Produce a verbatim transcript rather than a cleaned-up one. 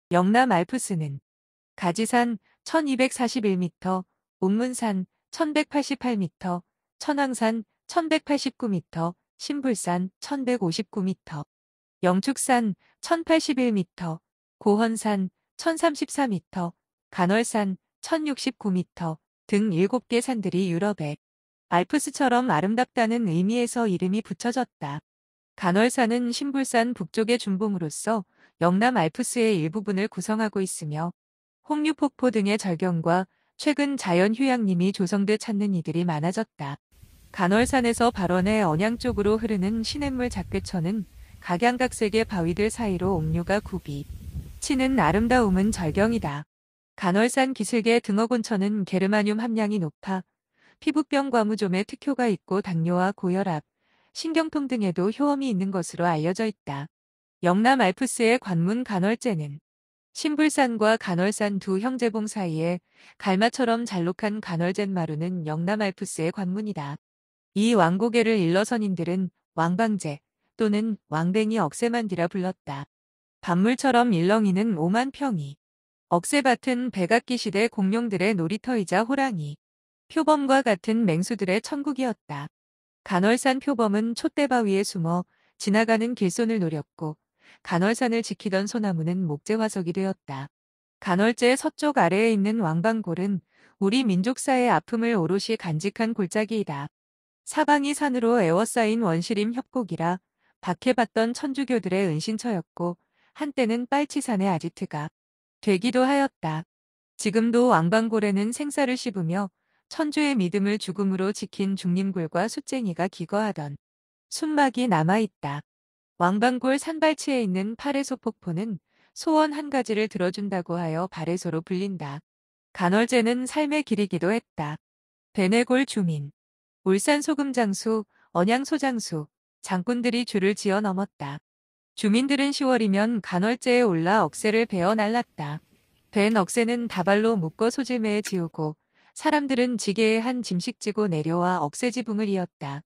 영남 알프스는 가지산 천이백사십일 미터, 옥문산 천백팔십팔 미터, 천왕산 천백팔십구 미터, 신불산 천백오십구 미터, 영축산 천팔십일 미터, 고헌산 천삼십사 미터, 간월산 천육십구 미터 등 일곱 개 산들이 유럽의 알프스처럼 아름답다는 의미에서 이름이 붙여졌다. 간월산은 신불산 북쪽의 준봉으로서 영남 알프스의 일부분을 구성하고 있으며 홍류폭포 등의 절경과 최근 자연휴양림이 조성돼 찾는 이들이 많아졌다. 간월산에서 발원해 언양 쪽으로 흐르는 시냇물 작괴천은 각양각색의 바위들 사이로 옥류가 굽이 치는 아름다움은 절경이다. 간월산 기슭의 등어곤천은 게르마늄 함량이 높아 피부병 과무좀에 특효가 있고 당뇨와 고혈압, 신경통 등에도 효험이 있는 것으로 알려져 있다. 영남 알프스의 관문 간월제는 신불산과 간월산 두 형제봉 사이에 갈마처럼 잘록한 간월젠마루는 영남 알프스의 관문이다. 이 왕고개를 일러선인들은 왕방제 또는 왕뱅이 억새만디라 불렀다. 밤물처럼 일렁이는 오만 평이 억새밭은 백악기 시대 공룡들의 놀이터이자 호랑이, 표범과 같은 맹수들의 천국이었다. 간월산 표범은 촛대바위에 숨어 지나가는 길손을 노렸고 간월산을 지키던 소나무는 목재화석이 되었다. 간월제 서쪽 아래에 있는 왕방골은 우리 민족사의 아픔을 오롯이 간직한 골짜기이다. 사방이 산으로 에워싸인 원시림 협곡이라 박해받던 천주교들의 은신처였고 한때는 빨치산의 아지트가 되기도 하였다. 지금도 왕방골에는 생사를 씹으며 천주의 믿음을 죽음으로 지킨 중림굴과 숫쟁이가 기거하던 순막이 남아있다. 왕방골 산발치에 있는 파레소 폭포는 소원 한 가지를 들어준다고 하여 바레소로 불린다. 간월제는 삶의 길이기도 했다. 베네골 주민, 울산 소금장수, 언양 소장수, 장꾼들이 줄을 지어 넘었다. 주민들은 시월이면 간월제에 올라 억새를 베어 날랐다. 벤 억새는 다발로 묶어 소질매에 지우고 사람들은 지게에 한 짐씩 지고 내려와 억새 지붕을 이었다.